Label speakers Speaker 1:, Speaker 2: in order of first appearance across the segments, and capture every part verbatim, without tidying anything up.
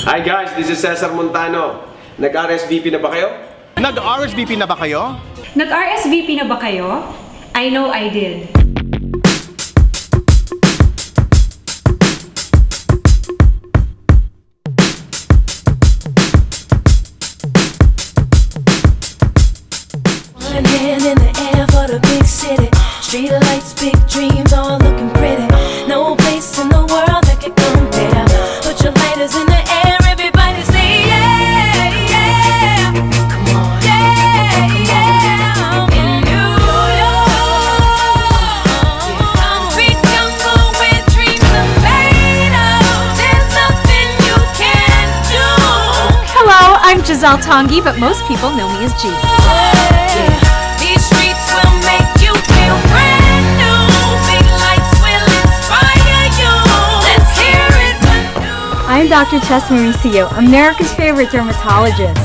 Speaker 1: Hi guys, this is Cesar Montano. Nag-R S V P na ba kayo?
Speaker 2: Nag-R S V P na ba kayo?
Speaker 3: Nag-R S V P na ba kayo? I know I did.
Speaker 4: One hand in the air for the big city. Street lights, big dreams, all looking pretty. No place in the world that can compare. Put your lighters in the air, everybody say yeah, yeah. Come on, yeah, yeah. In New York, concrete jungle where dreams are made of. There's nothing you can't do.
Speaker 5: Hello, I'm G Tongi, but most people know me as G. I'm Doctor Tess Mauricio, America's favorite dermatologist.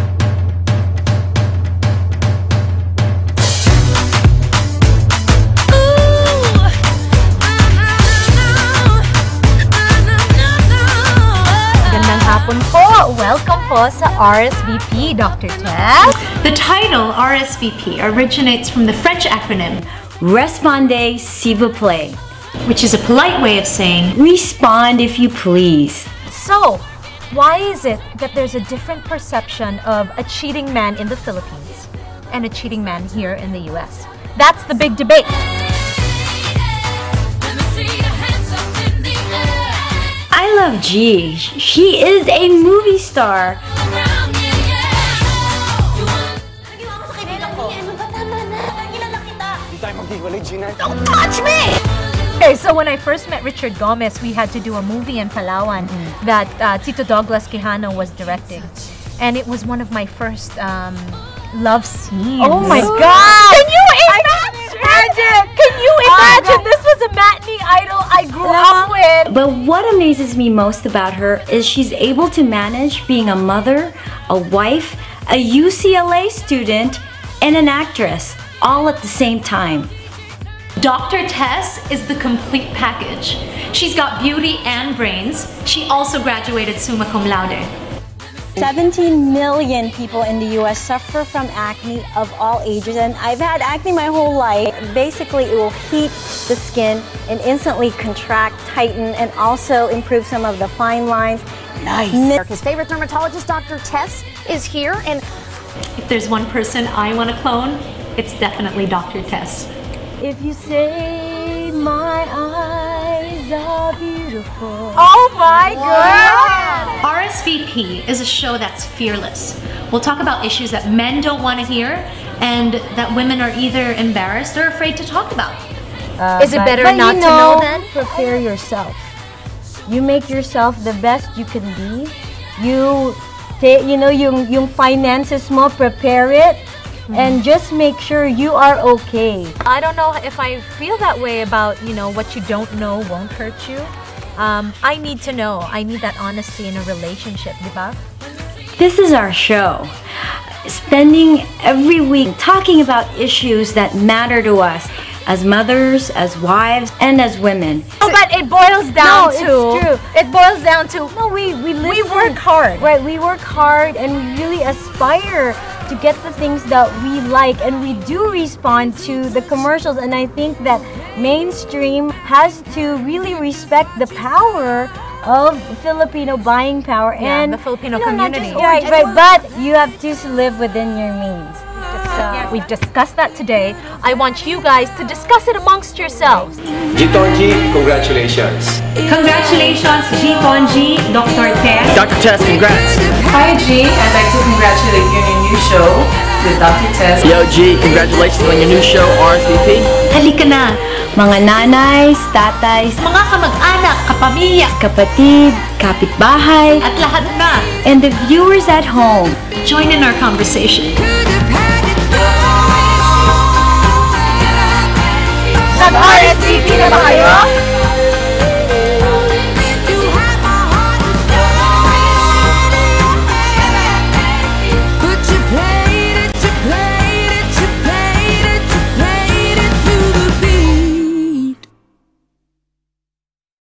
Speaker 5: Gandang hapon po! Welcome po sa R S V P, Doctor Tess.
Speaker 3: The title R S V P originates from the French acronym
Speaker 6: Respondez s'il vous plaît,
Speaker 3: which is a polite way of saying
Speaker 6: respond if you please.
Speaker 5: So, why is it that there's a different perception of a cheating man in the Philippines and a cheating man here in the U S? That's the big debate.
Speaker 6: I love G. She is a movie star.
Speaker 5: Don't touch me! Okay, so when I first met Richard Gomez, we had to do a movie in Palawan mm-hmm. that uh, Tito Douglas Quijano was directing. And it was one of my first um, love scenes.
Speaker 6: Oh my God!
Speaker 5: Can you imagine? Can you imagine? This was a matinee idol I grew up with.
Speaker 6: But what amazes me most about her is she's able to manage being a mother, a wife, a U C L A student, and an actress, all at the same time.
Speaker 3: Doctor Tess is the complete package. She's got beauty and brains. She also graduated summa cum laude.
Speaker 7: seventeen million people in the U S suffer from acne of all ages, and I've had acne my whole life. Basically, it will heat the skin and instantly contract, tighten, and also improve some of the fine lines.
Speaker 5: Nice.
Speaker 8: America's favorite dermatologist, Doctor Tess, is here, and
Speaker 3: if there's one person I want to clone, it's definitely Doctor Tess.
Speaker 7: If you say my eyes are beautiful.
Speaker 5: Oh my God!
Speaker 3: R S V P is a show that's fearless. We'll talk about issues that men don't want to hear and that women are either embarrassed or afraid to talk about.
Speaker 5: Uh, is it better
Speaker 7: but
Speaker 5: not
Speaker 7: you
Speaker 5: to
Speaker 7: know,
Speaker 5: know then?
Speaker 7: Prepare yourself. You make yourself the best you can be. You, you know, yung, yung finances mo, prepare it. And just make sure you are okay.
Speaker 5: I don't know if I feel that way about, you know, what you don't know won't hurt you. Um, I need to know. I need that honesty in a relationship, diba?
Speaker 6: This is our show. Spending every week talking about issues that matter to us as mothers, as wives, and as women.
Speaker 5: Oh, but it boils down
Speaker 7: no,
Speaker 5: to...
Speaker 7: it's true.
Speaker 5: It boils down to...
Speaker 7: No, we, we listen.
Speaker 5: We work hard.
Speaker 7: Right, we work hard and we really aspire to get the things that we like, and we do respond to the commercials, and I think that mainstream has to really respect the power of Filipino buying power
Speaker 5: yeah,
Speaker 7: and
Speaker 5: the Filipino
Speaker 7: you know,
Speaker 5: community.
Speaker 7: Right, right, but you have to live within your means.
Speaker 5: So we've discussed that today. I want you guys to discuss it amongst yourselves.
Speaker 1: G Tongi, congratulations.
Speaker 3: Congratulations, G Tongi, Doctor Tess.
Speaker 2: Doctor Tess, congrats.
Speaker 9: Hi G, I'd like to congratulate you on your new show with Doctor Tess.
Speaker 2: Yo G, congratulations on your new show, R S V P.
Speaker 6: Halika na, mga nanays, tatays,
Speaker 3: mga kamag-anak, kapamilya,
Speaker 6: kapatid, kapitbahay,
Speaker 3: at lahat na.
Speaker 6: And the viewers at home.
Speaker 3: Join in our conversation.
Speaker 5: Nag-R S V P na ba kayo?